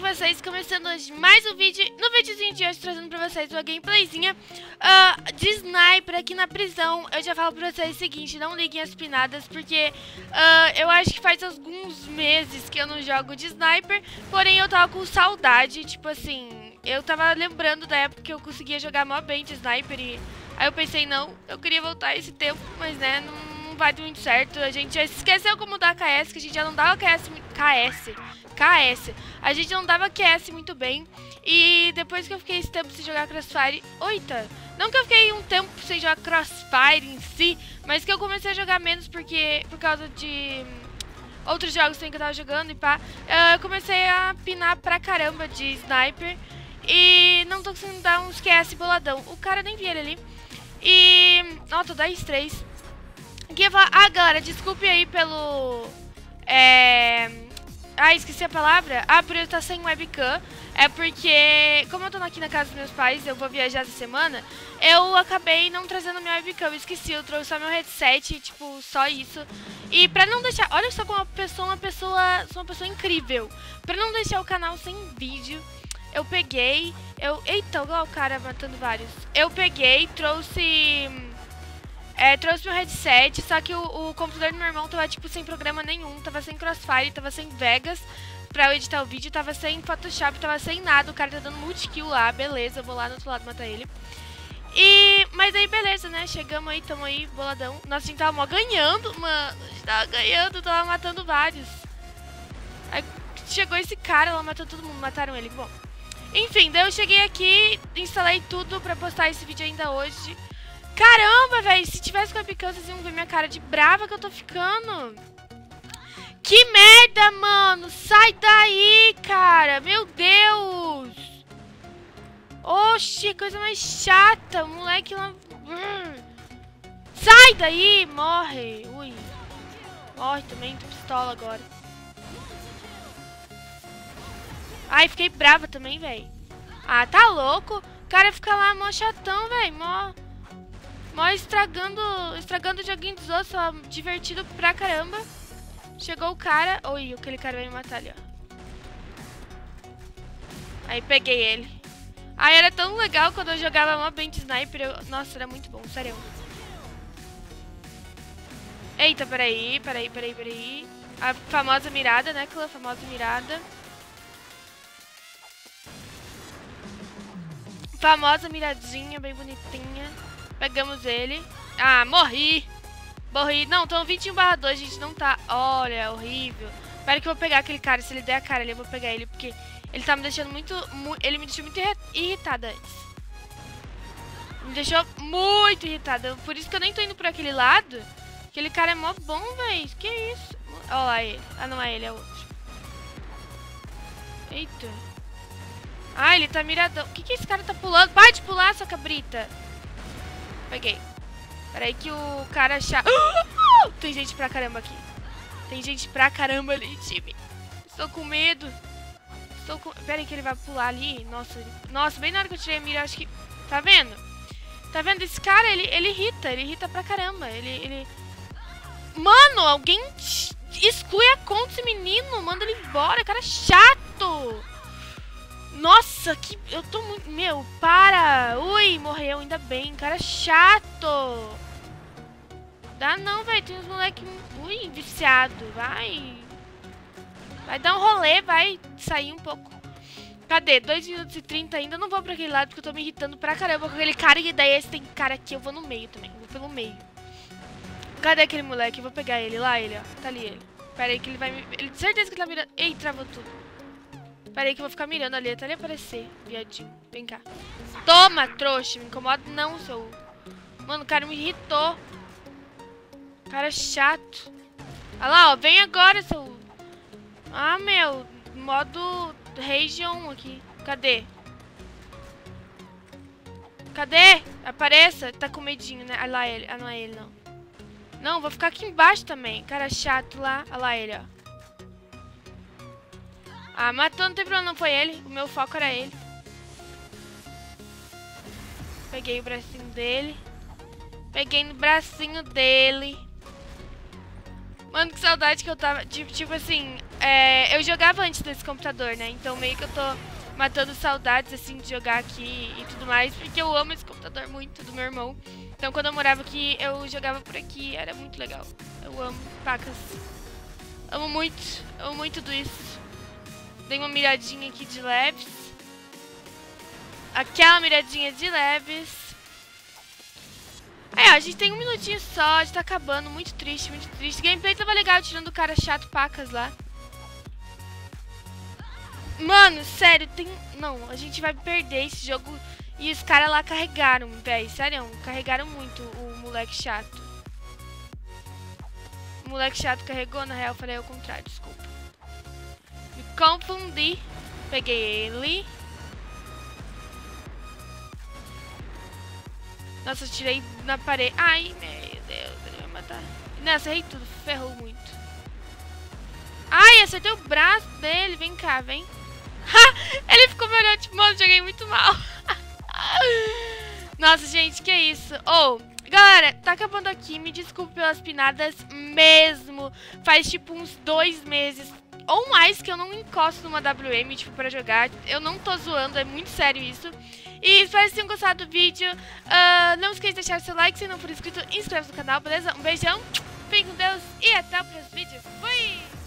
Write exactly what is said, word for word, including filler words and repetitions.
vocês, começando hoje mais um vídeo. No videozinho de hoje, trazendo pra vocês uma gameplayzinha uh, de sniper aqui na prisão. Eu já falo pra vocês o seguinte, não liguem as pinadas, porque uh, eu acho que faz alguns meses que eu não jogo de sniper. Porém, eu tava com saudade, tipo assim, eu tava lembrando da época que eu conseguia jogar mó bem de sniper. E aí eu pensei, não, eu queria voltar esse tempo, mas né, não... não vai muito certo. A gente já esqueceu como dar K S, que a gente já não dava K S, K S, K S. A gente não dava Q S muito bem. E depois que eu fiquei esse tempo sem jogar Crossfire, oita, não que eu fiquei um tempo sem jogar Crossfire em si, mas que eu comecei a jogar menos porque por causa de outros jogos que eu tava jogando e pá, eu comecei a pinar pra caramba de sniper e não tô conseguindo dar uns Q S boladão. O cara nem via ele ali. E ó, tô dez três. Ah, galera, desculpe aí pelo... É... Ah, esqueci a palavra. Ah, por eu estar sem webcam. É porque, como eu tô aqui na casa dos meus pais, eu vou viajar essa semana, eu acabei não trazendo minha webcam. Eu esqueci, eu trouxe só meu headset, tipo, só isso. E pra não deixar... Olha só como uma pessoa, uma pessoa... Sou uma pessoa incrível. Pra não deixar o canal sem vídeo, eu peguei... Eu... Eita, olha o cara matando vários. Eu peguei, trouxe... É, trouxe meu headset, só que o, o computador do meu irmão tava, tipo, sem programa nenhum. Tava sem Crossfire, tava sem Vegas pra eu editar o vídeo, tava sem Photoshop, tava sem nada. O cara tá dando multi-kill lá, beleza, eu vou lá no outro lado matar ele. E... Mas aí, beleza, né? Chegamos aí, tamo aí, boladão. Nossa, a gente tava mó ganhando, mano. A gente tava ganhando, tava matando vários. Aí chegou esse cara lá, matou todo mundo, mataram ele. Bom, enfim, daí eu cheguei aqui, instalei tudo pra postar esse vídeo ainda hoje. Caramba, velho, se tivesse com a webcam, vocês iam ver minha cara de brava que eu tô ficando. Que merda, mano. Sai daí, cara. Meu Deus. Oxi, coisa mais chata. O moleque lá... Sai daí, morre. Ui. Morre também, tô pistola agora. Ai, fiquei brava também, velho. Ah, tá louco. O cara fica lá mó chatão, velho. Mó... Mó estragando, estragando o joguinho dos outros, ó, divertido pra caramba. Chegou o cara. Oi, aquele cara vai me matar ali, ó. Aí peguei ele. Aí era tão legal quando eu jogava mó bem de sniper. Eu... Nossa, era muito bom, sério. Eita, peraí, peraí, peraí, peraí. A famosa mirada, né, aquela famosa mirada. Famosa miradinha, bem bonitinha. Pegamos ele. Ah, morri. Morri. Não, estão vinte e um barra dois, a gente não tá... Olha, horrível. Espera que eu vou pegar aquele cara. Se ele der a cara ali, eu vou pegar ele. Porque ele tá me deixando muito... Mu ele me deixou muito irritada antes. Me deixou muito irritada. Por isso que eu nem tô indo por aquele lado. Aquele cara é mó bom, velho. Que isso? Olha lá ele. Ah, não é ele, é outro. Eita. Ah, ele tá miradão. O que que esse cara tá pulando? Para de pular, sua cabrita. Peguei. Peraí que o cara chato... Uh! Tem gente pra caramba aqui. Tem gente pra caramba ali, time. Estou com medo. Estou com... Peraí que ele vai pular ali. Nossa, ele... Nossa, bem na hora que eu tirei a mira, acho que... Tá vendo? Tá vendo? Esse cara, ele, ele irrita. Ele irrita pra caramba. Ele... ele... Mano, alguém exclui a conta desse menino. Manda ele embora. Cara chato. Nossa, que... Eu tô muito... Meu, para! Ui, morreu, ainda bem. Cara chato! Dá não, velho. Tem uns moleques... Ui, viciado. Vai. Vai dar um rolê, vai sair um pouco. Cadê? dois minutos e trinta ainda. Eu não vou pra aquele lado porque eu tô me irritando pra caramba com aquele cara. E daí esse tem cara aqui. Eu vou no meio também. Vou pelo meio. Cadê aquele moleque? Eu vou pegar ele. Lá ele, ó. Tá ali ele. Pera aí que ele vai me... Ele... Certeza que ele tá mirando... Ei, travou tudo. Pera aí que eu vou ficar mirando ali, até ele aparecer, viadinho. Vem cá. Toma, trouxa. Me incomoda não, seu... Mano, o cara me irritou. Cara chato. Olha lá, ó. Vem agora, seu... Ah, meu. Modo Region aqui. Cadê? Cadê? Apareça. Tá com medinho, né? Olha lá ele. Ah, não é ele, não. Não, vou ficar aqui embaixo também. Cara chato lá. Olha lá ele, ó. Ah, matou, não tem problema, não foi ele. O meu foco era ele. Peguei o bracinho dele. Peguei no bracinho dele. Mano, que saudade que eu tava. Tipo, tipo assim, é, eu jogava antes desse computador, né? Então meio que eu tô matando saudades, assim, de jogar aqui e tudo mais. Porque eu amo esse computador muito, do meu irmão. Então quando eu morava aqui, eu jogava por aqui, era muito legal. Eu amo pacas. Amo muito, amo muito tudo isso. Dei uma miradinha aqui de leves. Aquela miradinha de leves. É, a gente tem um minutinho só, a gente tá acabando, muito triste, muito triste. Gameplay tava legal, tirando o cara chato pacas lá. Mano, sério, tem... Não, a gente vai perder esse jogo. E os caras lá carregaram, véi, sério, carregaram muito o moleque chato. O moleque chato carregou, na real, eu falei ao contrário, desculpa. Me confundi. Peguei ele. Nossa, eu tirei na parede. Ai, meu Deus, ele vai matar. Nossa, errei tudo, ferrou muito. Ai, acertei o braço dele. Vem cá, vem. Ele ficou me olhando, tipo, mano, joguei muito mal. Nossa, gente, que isso. Oh, galera, tá acabando aqui. Me desculpe pelas pinadas mesmo. Faz, tipo, uns dois meses ou mais que eu não encosto numa W M, tipo, pra jogar. Eu não tô zoando, é muito sério isso. E espero que tenham gostado do vídeo. Uh, não esqueça de deixar seu like, se não for inscrito, inscreve-se no canal, beleza? Um beijão, fique com Deus e até o próximo vídeo. Fui!